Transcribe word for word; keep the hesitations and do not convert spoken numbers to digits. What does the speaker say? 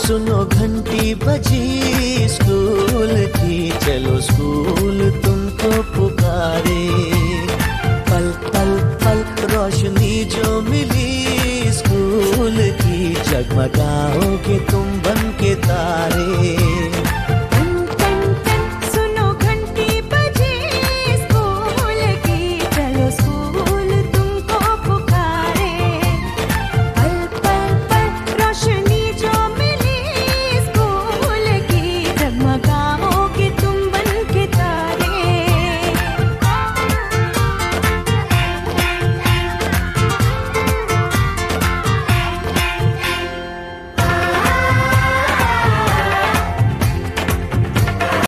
सुनो घंटी बजी स्कूल की, चलो स्कूल तुमको पुकारे। पल पल पल रोशनी जो मिली स्कूल की, जगमगाओगे तुम बन के तारे।